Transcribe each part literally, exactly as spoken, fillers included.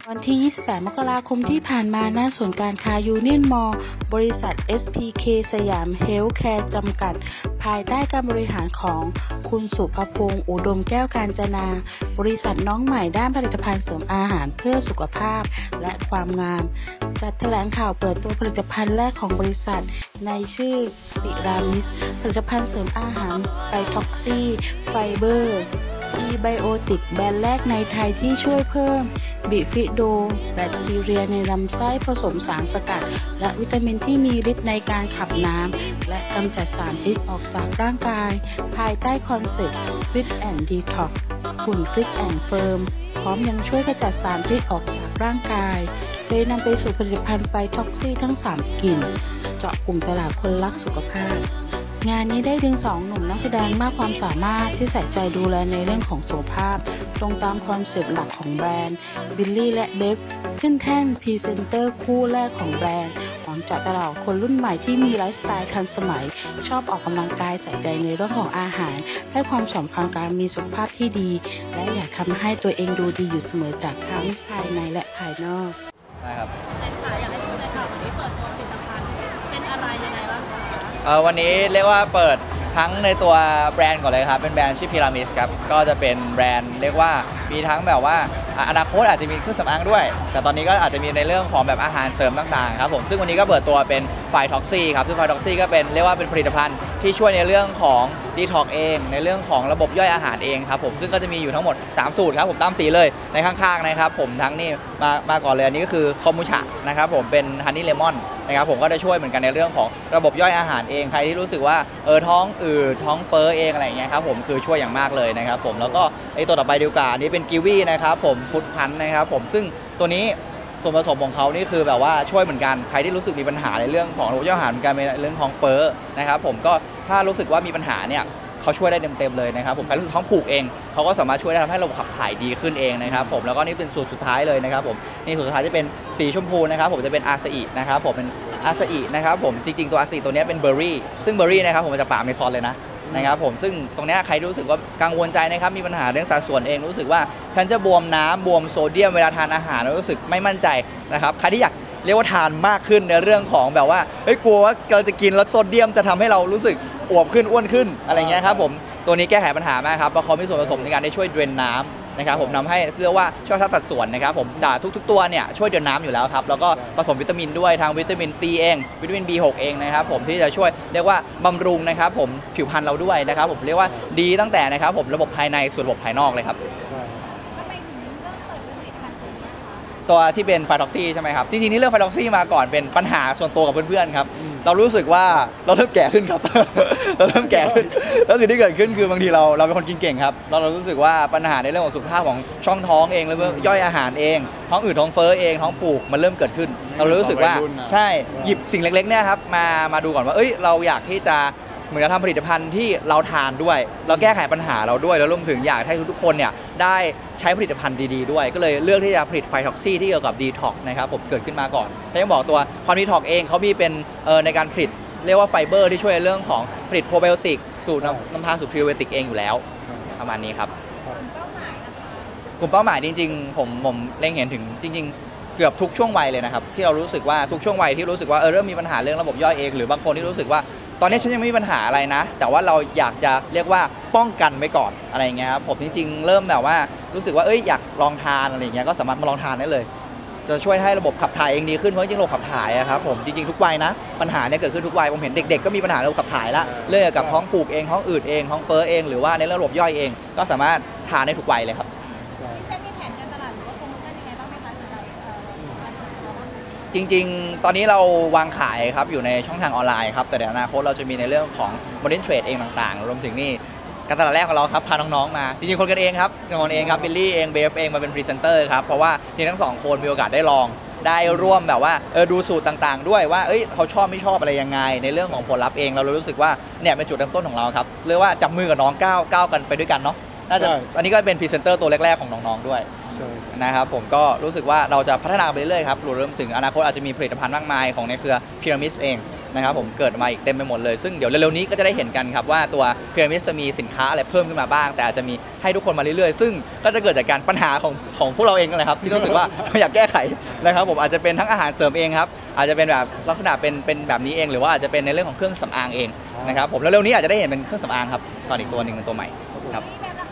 วันที่ ยี่สิบแปด มกราคมที่ผ่านมาณศูนย์การค้ายูเนียนมอลล์บริษัท เอส พี เค สยามเฮลท์แคร์ จำกัด ภายใต้การบริหารของคุณสุภพงษ์ อุดมแก้วกาญจนา บริษัทน้องใหม่ด้านผลิตภัณฑ์เสริมอาหารเพื่อสุขภาพและความงาม จัดแถลงข่าวเปิดตัวผลิตภัณฑ์แรกของบริษัทในชื่อปิรามิสผลิตภัณฑ์เสริมอาหารไฟท็อกซี่ไฟเบอร์อีไบโอติกแบรนด์แรกในไทยที่ช่วยเพิ่มบิฟิโดแบคทีเรียในลำไส้ผสมสารสกัดและวิตามินที่มีฤทธิ์ในการขับน้ำและกำจัดสารพิษออกจากร่างกายภายใต้คอนเซ็ปต์ Fit and Detox หุ่น Fit and Firm พร้อมยังช่วยขจัดสารพิษออกจากร่างกายเลยนำไปสู่ผลิตภัณฑ์ไฟท็อกซี่ทั้งสามกลิ่นเจาะกลุ่มตลาดคนรักสุขภาพงานนี้ได้ดึงสองหนุ่มนักแสดงมากความสามารถที่ใส่ใจดูแลในเรื่องของสุขภาพตรงตามคอนเซ็ปต์หลักของแบรนด์บิลลี่และเบฟขึ้นแท่นพรีเซนเตอร์คู่แรกของแบรนด์หวังเจาะตลาดคนรุ่นใหม่ที่มีไลฟ์สไตล์ทันสมัยชอบออกกำลังกายใส่ใจในเรื่องของอาหารให้ความสำคัญการมีสุขภาพที่ดีและอยากทำให้ตัวเองดูดีอยู่เสมอจากทั้งภายในและภายนอกได้ครับในขายอยากให้ดูเลยค่ะวันนี้เปิดตัวผลิตภัณฑ์เป็นอะไรยังไงบ้างคะเอ่อวันนี้เรียกว่าเปิดทั้งในตัวแบรนด์ก่อนเลยครับเป็นแบรนด์ชื่อพีรามิดครับก็จะเป็นแบรนด์เรียกว่ามีทั้งแบบว่าอนาคตอาจจะมีเครื่องสำอางด้วยแต่ตอนนี้ก็อาจจะมีในเรื่องของแบบอาหารเสริมต่างๆครับผมซึ่งวันนี้ก็เปิดตัวเป็นไฟท็อกซี่ครับซึ่งไฟท็อกซี่ก็เป็นเรียกว่าเป็นผลิตภัณฑ์ที่ช่วยในเรื่องของดีท็อกเองในเรื่องของระบบย่อยอาหารเองครับผมซึ่งก็จะมีอยู่ทั้งหมดสามสูตรครับผมตามสีเลยในข้างๆนะครับผมทั้งนี่มามาก่อนเลยอันนี้ก็คือคอมบูชานะครับผมเป็นฮันนี่เลมอนนะครับผมก็จะช่วยเหมือนกันในเรื่องของระบบย่อยอาหารเองใครที่รู้สึกว่าเออท้องอืดท้องเฟ้อเองอะไรอย่างเงี้ยครับผมคือช่วยอย่างมากเลยนะครับผมแล้วก็ไอตัวต่อไปดีกว่าอันนี้เป็นกิวีนะครับผมฟุตพันนะครับผมซึ่งตัวนี้ส่วนผสมของเขานี่คือแบบว่าช่วยเหมือนกันใครที่รู้สึกมีปัญหาในเรื่องของระบบย่อยอาหารเหมือนกันในเรื่องท้องเฟ้อนะครับผมก็ถ้ารู้สึกว่ามีปัญหาเนี่ยเขาช่วยได้เต็มๆเลยนะครับผมใครรู้สึกท้องผูกเองเขาก็สามารถช่วยได้ทำให้ระบบขับถ่ายดีขึ้นเองนะครับผมแล้วก็นี่เป็นสูตรสุดท้ายเลยนะครับผมนี่สูตรสุดท้ายจะเป็นสีชมพูนะครับผมจะเป็นอาซาอินะครับผมเป็นอาซาอินะครับผมจริงๆตัวอาซาอิตัวนี้เป็นเบอร์รี่ซึ่งเบอร์รี่นะครับผมจะป่าเมซอนเลยนะนะครับผมซึ่งตรงนี้ใครรู้สึกว่ากังวลใจนะครับมีปัญหาเรื่องสัดส่วนเองรู้สึกว่าฉันจะบวมน้ำบวมโซเดียมเวลาทานอาหารรู้สึกไม่มั่นใจนะครับใครที่อยากเรียกว่าทานมากขึ้นในเรื่องของแบบว่าเฮ้ยกลัวว่าเราจะกินแล้วโซเดียมจะทำให้เรารู้สึกอวบขึ้นอ้วนขึ้นอะไรเงี้ยครับผมตัวนี้แก้ไขปัญหามากครับเพราะเขามีส่วนผสมในการได้ช่วยเดรนน้ำนะครับผมทำให้เรียกว่าช่วยทับสัดส่วนนะครับผมด่าทุกๆตัวเนี่ยช่วยเดรนน้ำอยู่แล้วครับแล้วก็ผสมวิตามินด้วยทางวิตามินซีเองวิตามิน บี หก เองนะครับผมที่จะช่วยเรียกว่าบำรุงนะครับผมผิวพรรณเราด้วยนะครับผมเรียกว่าดีตั้งแต่นะครับผมระบบภายในสู่ระบบภายนอกเลยครับตัวที่เป็นไฟท็อกซี่ใช่ไหมครับจริงๆนี่เรื่องไฟท็อกซี่มาก่อนเป็นปัญหาส่วนตัวกับเพื่อนๆครับเรารู้สึกว่าเราเริ่มแก่ขึ้นครับเราเริ่มแก่ขึ้นแล้วสิ่งที่เกิดขึ้นคือบางทีเราเราเป็นคนกินเก่งครับเราเรารู้สึกว่าปัญหาในเรื่องของสุขภาพของช่องท้องเองแล้วก็ย่อยอาหารเองท้องอืดท้องเฟ้อเองท้องผูกมันเริ่มเกิดขึ้นเรารู้สึกว่าใช่หยิบสิ่งเล็กๆเนี่ยครับมามาดูก่อนว่าเอ้ยเราอยากที่จะเหมือนจะทำผลิตภัณฑ์ที่เราทานด้วยเราแก้ไขปัญหาเราด้วยแล้วรวมถึงอยากให้ทุกๆคนเนี่ยได้ใช้ผลิตภัณฑ์ดีๆด้วยก็เลยเลือกที่จะผลิตไฟท็อกซี่ที่เกี่ยวกับดีท็อกนะครับผมเกิดขึ้นมาก่อนแต่ยังบอกตัวความดีท็อกเองเขามีเป็นเอ่อในการผลิตเรียกว่าไฟเบอร์ที่ช่วยในเรื่องของผลิตโปรไบโอติกสูตรน้ำพาสูตรพรีไบโอติกเองอยู่แล้วประมาณนี้ครับกลุ่มเป้าหมายจริงๆผมผมเล็งเห็นถึงจริงๆเกือบทุกช่วงวัยเลยนะครับที่เรารู้สึกว่าทุกช่วงวัยที่รู้สึกว่าเออเริ่มมีปัญหาเรื่องระบบย่อยเองหรือบางคนที่รู้สึกว่าตอนนี้ฉันยังไม่มีปัญหาอะไรนะแต่ว่าเราอยากจะเรียกว่าป้องกันไว้ก่อนอะไรเงี้ยครับผมจริงๆเริ่มแบบว่ารู้สึกว่าเอ้ยอยากลองทานอะไรเงี้ยก็สามารถมาลองทานได้เลยจะช่วยให้ระบบขับถ่ายเองดีขึ้นเพราะจริงๆระบบขับถ่ายอะครับผมจริงๆทุกวัยนะปัญหาเนี่ยเกิดขึ้นทุกวัยผมเห็นเด็กๆก็มีปัญหาระบบขับถ่ายละเรื่องกับท้องผูกเองท้องอืดเองท้องเฟ้อเองหรือว่าในระบบย่อยเองก็สามารถทานได้ทุกวัยเลยครับจริงๆตอนนี้เราวางขายครับอยู่ในช่องทางออนไลน์ครับแต่ในอนาคตเราจะมีในเรื่องของ Modern Trade เองต่างๆรวมถึงนี่การตลาดแรกของเราครับพาน้องๆมาจริงๆคนกันเองครับคนเองครับบิลลี่เองเบฟเองมาเป็นพรีเซนเตอร์ครับเพราะว่าทีทั้งสองคนมีโอกาสได้ลองได้ร่วมแบบว่าเออดูสูตรต่างๆด้วยว่าเอ้ยเขาชอบไม่ชอบอะไรยังไงในเรื่องของผลลัพธ์เองเรารู้สึกว่าเนี่ยเป็นจุดเริ่มต้นของเราครับเรียกว่าจับมือกับน้องก้าวก้าวกันไปด้วยกันเนาะน่าจะอันนี้ก็เป็นพรีเซนเตอร์ตัวแรกๆของน้องๆด้วยนะครับผมก็รู้สึกว่าเราจะพัฒนาไปเรื่อยๆครับรวมถึงอนาคตอาจจะมีผลิตภัณฑ์มากมายของในเครือพีระมิดเองนะครับผมเกิดมาอีกเต็มไปหมดเลยซึ่งเดี๋ยวเร็วๆนี้ก็จะได้เห็นกันครับว่าตัวพีระมิดจะมีสินค้าอะไรเพิ่มขึ้นมาบ้างแต่อาจจะมีให้ทุกคนมาเรื่อยๆซึ่งก็จะเกิดจากการปัญหาของของพวกเราเองนั่นแหละครับที่รู้สึกว่า อยากแก้ไขนะครับผมอาจจะเป็นทั้งอาหารเสริมเองครับอาจจะเป็นแบบลักษณะเป็นเป็นแบบนี้เองหรือว่าอาจจะเป็นในเรื่องของเครื่องสำอางเองนะครับผมแล้วเร็วๆนี้อาจจะได้เห็นเป็นเครื่องสำอางครับตอนอีกตัวหนึ่งเป็นตัวใหม่ครับ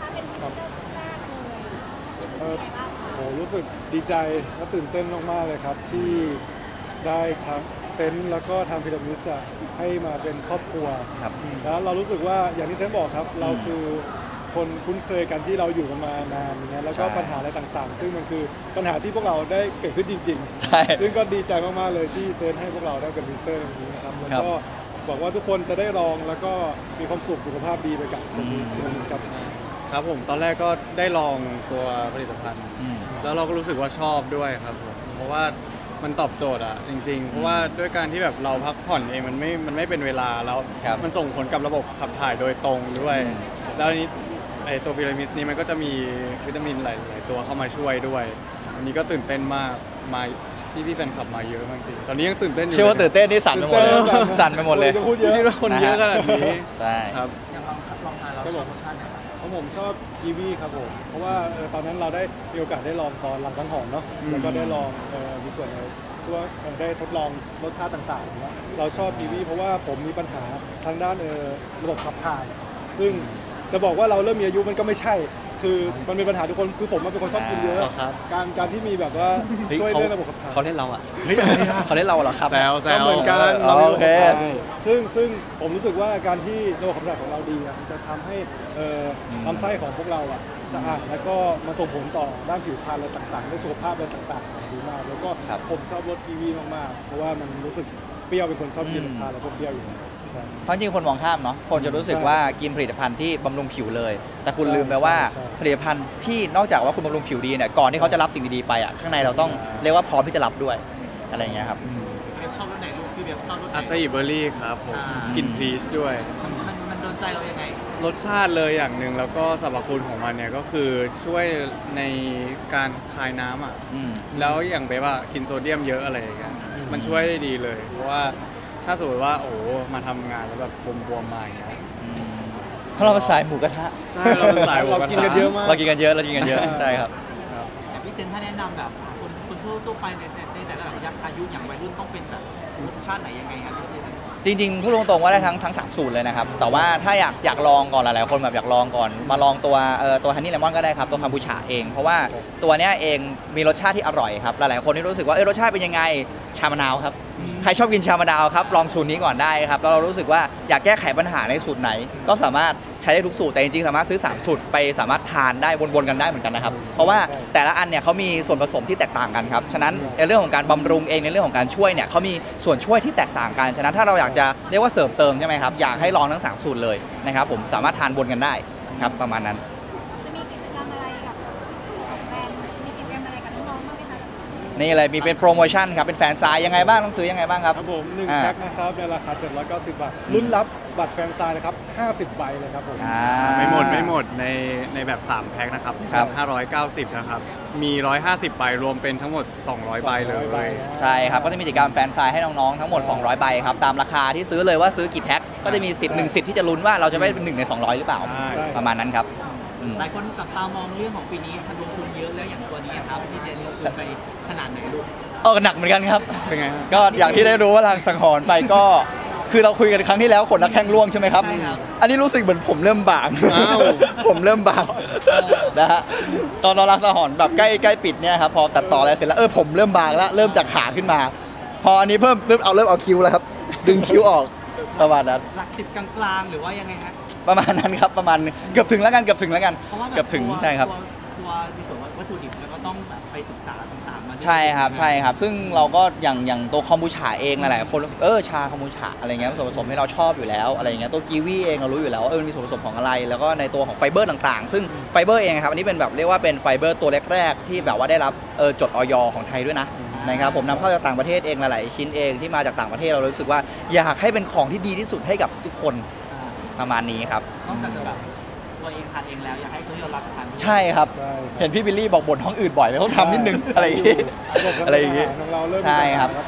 เออโหรู้สึกดีใจและตื่นเต้นมากๆเลยครับที่ได้ทางเซนต์แล้วก็ทางพีระมิดอะให้มาเป็นครอบครัวครับแล้วเรารู้สึกว่าอย่างที่เซนต์บอกครับเราคือคนคุ้นเคยกันที่เราอยู่กันมานานอย่างเงี้ยแล้วก็ใช่ปัญหาอะไรต่างๆ ซึ่งมันคือปัญหาที่พวกเราได้เกิดขึ้นจริงใช่ๆ ซึ่งก็ดีใจมากๆเลยที่เซนต์ให้พวกเราได้เป็นวิสเตอร์อย่างนี้นะครับแล้วก็บอกว่าทุกคนจะได้ลองแล้วก็มีความสุขสุขภาพดีไปกับพีระมิดครับครับผมตอนแรกก็ได้ลองตัวผลิตภัณฑ์อืมแล้วเราก็รู้สึกว่าชอบด้วยครับผมเพราะว่ามันตอบโจทย์อ่ะจริงๆ เพราะว่าด้วยการที่แบบเราพักผ่อนเองมันไม่มันไม่เป็นเวลาแล้วครับมันส่งผลกับระบบขับถ่ายโดยตรงด้วยอืมแล้วอันนี้ไอตัวพีระมิดนี้มันก็จะมีวิตามินหลายๆตัวเข้ามาช่วยด้วยวันนี้ก็ตื่นเต้นมากมาที่พี่แฟนคลับมาเยอะมากจริงตอนนี้ยังตื่นเต้นอยู่เชื่อว่าตื่นเต้นนี่สั่นไปหมดเลยตื่นเต้นสั่นไปหมดเลยจะพูดเยอะคิดว่าคนเยอะขนาดนี้ใช่ครับครับผมเพราะผมชอบกีวีครับผมเพราะว่าเอ่อตอนนั้นเราได้มีโอกาสได้ลองตอนหลังสังหรณ์เนาะอืมแล้วก็ได้ลองเอ่อมีส่วนในที่ว่าเอ่อได้ทดลองรสชาติต่างๆเนาะเราชอบกีวีเพราะว่าผมมีปัญหาทางด้านเอ่อระบบขับถ่ายซึ่งจะบอกว่าเราเริ่มมีอายุมันก็ไม่ใช่ คือมันเป็นปัญหาทุกคนคือผมมันเป็นคนชอบกินเยอะอ๋อครับการการที่มีแบบว่าช่วยเรื่องระบบขับถ่ายเขาเล่นเราอ่ะเฮ้ยอะไรอะเขาเล่นเราเหรอครับแซวแซก็วเหมือนกันอ๋อเราโอเคใช่ซึ่งซึ่งผมรู้สึกว่าการที่ระบบขับถ่ายของเราดีอะมันจะทำให้เอ่ออมลำไส้ของพวกเราอะสะอาดแล้วก็มาส่งผลต่อด้านผิวพรรณอะไรต่างๆในสุขภาพอะไรต่างๆดีมากแล้วก็ครับผมชอบรสกีวีมากๆเพราะว่ามันรู้สึกเปรี้ยวเป็นคนชอบกินอืมทานแล้วก็เปรี้ยวอยู่แล้วใช่เพราะจริงๆคนมองข้ามเนาะคนจะรู้สึกว่ากินผลิตภัณฑ์ที่บำรุงผิวเลย แต่คุณใช่ลืมไปว่าใช่ใช่ผลิตภัณฑ์ที่นอกจากว่าคุณบำรุงผิวดีเนี่ยก่อนที่เขาจะรับสิ่งดีๆไปอ่ะข้างในเราต้องเรียกว่าพร้อมที่จะรับด้วยอะไรอย่างเงี้ยครับเว็บชอบรถไหนลูกพี่เว็บชอบรถไหนอาซาอิเบอร์รี่ครับผมอ่ากลิ่นพีชด้วยมันมันมันโดนใจเรายังไงรสชาติเลยอย่างหนึ่งแล้วก็สรรพคุณของมันเนี่ยก็คือช่วยในการคายน้ำอ่ะอืมแล้วอย่างเบว่ากินโซเดียมเยอะอะไรอย่างเงี้ยมันช่วยได้ดีเลย เพราะว่าถ้าสมมติว่าโอ้โหมาทำงานแล้วแบบบวมๆมาอย่างเงี้ยเพราะเราเป็นสายหมูกระทะใช่เราเป็นสายหมูเรากระทะกินกันเยอะมากเรากินกันเยอะเรากินกันเยอะใช่ครับแต่พี่เซนถ้าแนะนำแบบคนคนทั่วทั่วไปในในในแต่ละแบบอายุอย่างวัยรุ่นต้องเป็นแบบรสชาติไหนยังไงครับพี่เซนจริงๆพูดตรงๆว่าได้ทั้งทั้งสามสูตรเลยนะครับแต่ว่าถ้าอยากอยากลองก่อนหลายๆคนแบบอยากลองก่อนมาลองตัวเอ่อตัวฮันนี่เลมอนก็ได้ครับตัวคาบูชาเอง เพราะว่าตัวเนี้ยเองมีรสชาติที่อร่อยครับหลายๆคนที่รู้สึกว่าเออรสชาติเป็นยังไงชามะนาวครับใครชอบกินชามะนาวครับลองสูตรนี้ก่อนได้ครับแล้วเรารู้สึกว่าอยากแก้ไขปัญหาในสูตรไหน ก็สามารถใช้ได้ทุกสูตรแต่จริงๆสามารถซื้อสามสูตรไปสามารถทานได้วนๆกันได้เหมือนกันนะครับเพราะว่าแต่ละอันเนี่ยเขามีส่วนผสมที่แตกต่างกันครับฉะนั้นในเรื่องของการบำรุงเองในเรื่องของการช่วยเนี่ยเขามีส่วนช่วยที่แตกต่างกันฉะนั้นถ้าเราอยากจะเรียกว่าเสริมเติมใช่ไหมครับอยากให้ลองทั้งสามสูตรเลยนะครับผมสามารถทานบนกันได้ครับประมาณนั้นจะมีกิจกรรมอะไรกับแฟนมีกิจกรรมอะไรกับน้องๆบ้างไหมคะนี่เลยมีเป็นโปรโมชั่นครับเป็นแฟนซายยังไงบ้างต้องซื้อยังไงบ้างครับครับผมหนึ่งอ่าแพ็คนะครับในราคาเจ็ดร้อยเก้าสิบบาทลุ้นรับบัตรแฟนซายนะครับห้าสิบใบเลยครับผมอ่าไม่หมดไม่หมดในในแบบสามแพ็คนะครับครับห้าร้อยเก้าสิบนะครับมีหนึ่งร้อยห้าสิบใบรวมเป็นทั้งหมดสองร้อยใบเลสองร้อยใบยใช่ครับก็จะมีกิจกรรมแฟนซายให้น้องๆทั้งหมดสองร้อยใบครับตามราคาที่ซื้อเลยว่าซื้อกี่แพ็คก็จะมีสิทธิ์หนึ่งสิทธิ์ที่จะลุ้นว่าเราจะได้เป็นหนึ่งในสองร้อยหรือเปล่าใช่ประมาณนั้นครับอืมหลายคนจับตามองเรื่องของปีนี้ทันลงทุนเยอะแล้วอย่างตัวนี้ครับพี่เซนลงทุนไปขนาดไหนลูกเออหนักเหมือนกันครับเป็นไงฮะก็อย่างที่ได้รู้ว่าทางสังหรณ์ไปก็คือเราคุยกันครั้งที่แล้วขนนักแข้งร่วงใช่ไหมครับใช่ครับอันนี้รู้สึกเหมือนผมเริ่มบางอ้าวผมเริ่มบางนะฮะตอนเราลักสังหรณ์แบบใกล้ใกล้ปิดเนี่ยครับพอตัดต่ออะไรเสร็จแล้วเออผมเริ่มบางแล้วเริ่มจากขาขึ้นมา พออันนี้เพิ่มเริ่มเอาเริ่มเอาคิ้วแล้วครับดึงคิ้วออกประมาณนั้นหลักสิบกลางๆหรือว่ายังไงฮะประมาณนั้นครับประมาณเกือบถึงแล้วกันเกือบถึงแล้วกันเพราะว่าแบบเกือบถึงตัวใช่ครับตัวตัวในส่วนวัตถุดิบแล้วก็ต้องแบบไปศึกษาต่างๆมาด้วยใช่ครับใช่ครับซึ่งเราก็อย่างอย่างตัวคอมบูชาเองหลายๆคนรู้สึกเออชาคอมบูชาอะไรเงี้ยส่วนผสมที่เราชอบอยู่แล้วอะไรเงี้ยตัวกีวีเองเรารู้อยู่แล้วว่าเออมันมีส่วนผสมของอะไร แล้วก็ในตัวของไฟเบอร์ต่างๆ ซึ่งไฟเบอร์เองครับอันนี้เป็นแบบเรียกว่าเป็นไฟเบอร์ตัวแรกๆที่แบบว่าได้รับเออจดออยของไทยด้วยนะนะครับผมนำเข้าจากต่างประเทศเองหลายๆชิ้นเองที่มาจากต่างประเทศเรารู้สึกว่าอยากให้เป็นของที่ดีที่สุดให้กับทุกคนอ่าประมาณนี้ครับนอกจากจะแบบตัวเองทานเองแล้วอยากให้คนที่เรารักทานด้วยใช่ครับใช่ครับเห็นพี่บิลลี่บอกบ่นท้องอืดบ่อยเลยเขาทำนิดนึงอะไรอย่างงี้ระบบอะไรอย่างงี้ของเราเริ่มมีใช่ปัญหาครับครับผม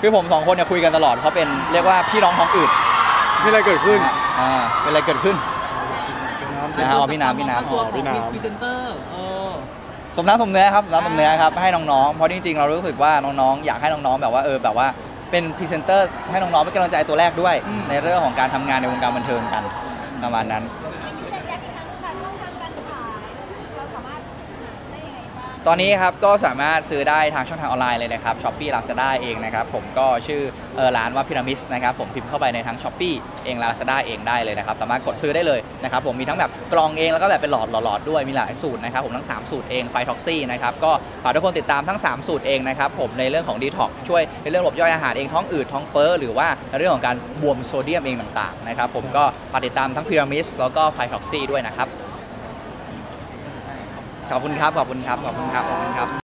คือผมสองคนเนี่ยคุยกันตลอดเพราะเป็นเรียกว่าพี่น้องท้องอืดมีอะไรเกิดขึ้นอ่าเป็นอะไรเกิดขึ้น นะฮะอ๋อพี่น้ำพี่น้ำตัวของพี่น้ำพรีเซนเตอร์เออสมน้ำสมเนื้อครับสมน้ำสมเนื้อครับให้น้องๆ เพราะจริงๆ เรารู้สึกว่าน้องๆ อยากให้น้องๆ แบบว่าเออแบบว่าเป็นพรีเซนเตอร์ให้น้องๆเป็นกำลังใจตัวแรกด้วย ในเรื่องของการทำงานในวงการบันเทิงกันประมาณนั้นเสร็จอยากอีกครั้งค่ะช่องทางการขายเราสามารถได้ยังไงบ้างตอนนี้ครับก็สามารถซื้อได้ทางช่องทางออนไลน์เลยนะครับ Shopee Lazada เองนะครับผมก็ชื่อเออร้านว่าพีระมิดนะครับผมพิมพ์เข้าไปในทั้ง Shopee เอง Lazada เองได้เลยนะครับสามารถกดซื้อได้เลยนะครับผมมีทั้งแบบกล่องเองแล้วก็แบบเป็นหลอดหลอดๆด้วยมีหลายสูตรนะครับผมทั้งสามสูตรเองไฟท็อกซี่นะครับก็ฝากทุกคนติดตามทั้งสามสูตรเองนะครับผมในเรื่องของ Detox ช่วยในเรื่องระบบย่อยอาหารเองท้องอืดท้องเฟ้อหรือว่าในเรื่องของการบวมโซเดียมเองต่างๆนะครับผมก็ฝากติดตามทั้งพีระมิดแล้วก็ไฟท็อกซี่ด้วยนะครับขอบคุณครับขอบคุณครับขอบคุณครับขอบคุณครับ